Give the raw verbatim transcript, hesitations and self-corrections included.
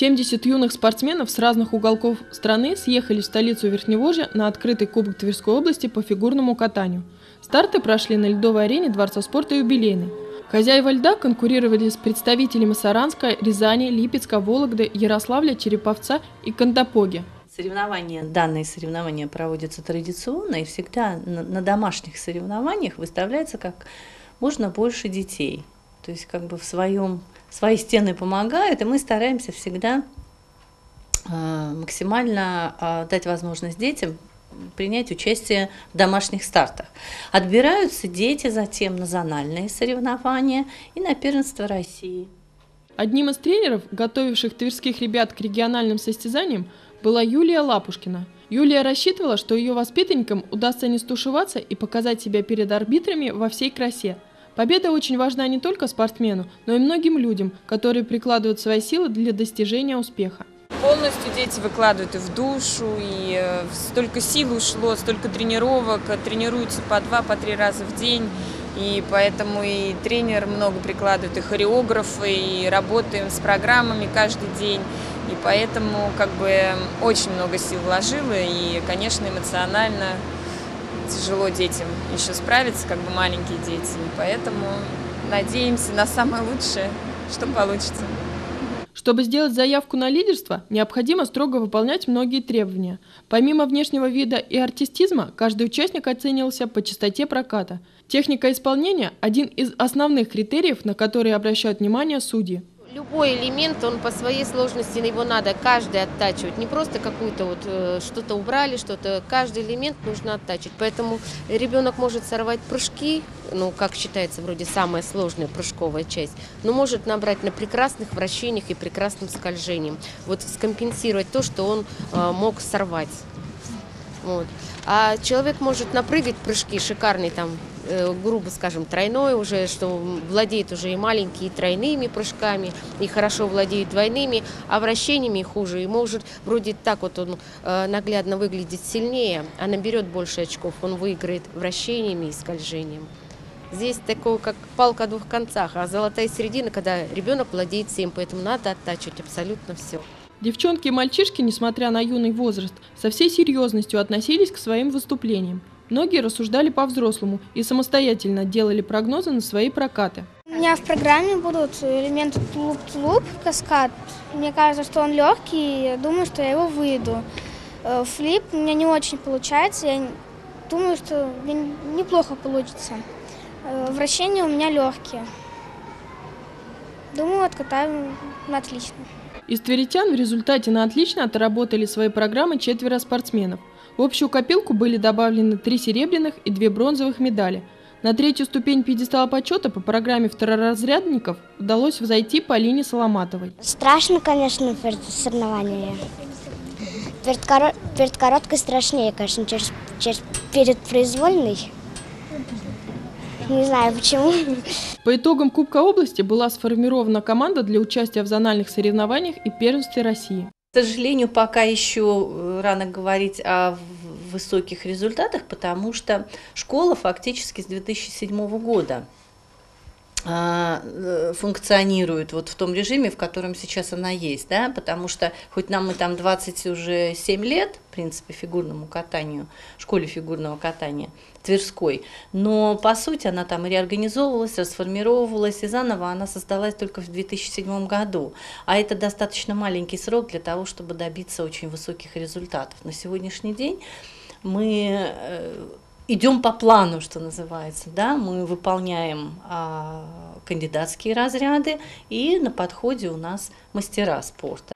семьдесят юных спортсменов с разных уголков страны съехались в столицу Верхневолжья на открытый Кубок Тверской области по фигурному катанию. Старты прошли на ледовой арене Дворца спорта «Юбилейный». Хозяева льда конкурировали с представителями Саранска, Рязани, Липецка, Вологды, Ярославля, Череповца и Кандапоги. Соревнования, данные соревнования проводятся традиционно, и всегда на, на домашних соревнованиях выставляется как можно больше детей. То есть как бы в своем, свои стены помогают, и мы стараемся всегда э, максимально э, дать возможность детям принять участие в домашних стартах. Отбираются дети затем на зональные соревнования и на первенство России. Одним из тренеров, готовивших тверских ребят к региональным состязаниям, была Юлия Лапушкина. Юлия рассчитывала, что ее воспитанникам удастся не стушеваться и показать себя перед арбитрами во всей красе. Победа очень важна не только спортсмену, но и многим людям, которые прикладывают свои силы для достижения успеха. Полностью дети выкладывают и в душу, и столько сил ушло, столько тренировок, тренируются по два, по три раза в день. И поэтому и тренер много прикладывает, и хореографы, и работаем с программами каждый день. И поэтому как бы очень много сил вложила, и, конечно, эмоционально тяжело детям еще справиться, как бы маленькие дети. И поэтому надеемся на самое лучшее, что получится. Чтобы сделать заявку на лидерство, необходимо строго выполнять многие требования. Помимо внешнего вида и артистизма, каждый участник оценивался по частоте проката. Техника исполнения – один из основных критериев, на которые обращают внимание судьи. Любой элемент, он по своей сложности, его надо каждый оттачивать. Не просто какую-то вот э, что-то убрали, что-то. Каждый элемент нужно оттачивать. Поэтому ребенок может сорвать прыжки, ну, как считается, вроде самая сложная прыжковая часть, но может набрать на прекрасных вращениях и прекрасным скольжением. Вот скомпенсировать то, что он э, мог сорвать. Вот. А человек может напрыгать прыжки шикарные, там, э, грубо скажем, тройной уже, что владеет уже и маленькими, и тройными прыжками, и хорошо владеет двойными, а вращениями хуже. И может вроде так вот он э, наглядно выглядит сильнее, а наберет больше очков, он выиграет вращениями и скольжением. Здесь такое, как палка о двух концах, а золотая середина, когда ребенок владеет всем, поэтому надо оттачивать абсолютно все. Девчонки и мальчишки, несмотря на юный возраст, со всей серьезностью относились к своим выступлениям. Многие рассуждали по-взрослому и самостоятельно делали прогнозы на свои прокаты. У меня в программе будут элементы тулуп-тулуп, каскад. Мне кажется, что он легкий, я думаю, что я его выйду. Флип у меня не очень получается, я думаю, что неплохо получится. Вращения у меня легкие. Думаю, откатаю на отлично. Из тверитян в результате на отлично отработали свои программы четверо спортсменов. В общую копилку были добавлены три серебряных и две бронзовых медали. На третью ступень пьедестала почета по программе второразрядников удалось взойти Полине Соломатовой. Страшно, конечно, перед соревнованиями. Перед, коро... перед короткой страшнее, конечно, через... Через... перед произвольной. Не знаю почему. По итогам Кубка области была сформирована команда для участия в зональных соревнованиях и первенстве России. К сожалению, пока еще рано говорить о высоких результатах, потому что школа фактически с две тысячи седьмого года функционирует вот в том режиме, в котором сейчас она есть, да, потому что хоть нам и там двадцать уже семь лет, в принципе, фигурному катанию, школе фигурного катания Тверской, но по сути она там реорганизовывалась, расформировалась, и заново она создалась только в две тысячи седьмом году, а это достаточно маленький срок для того, чтобы добиться очень высоких результатов. На сегодняшний день мы идем по плану, что называется, да, мы выполняем а, кандидатские разряды, и на подходе у нас мастера спорта.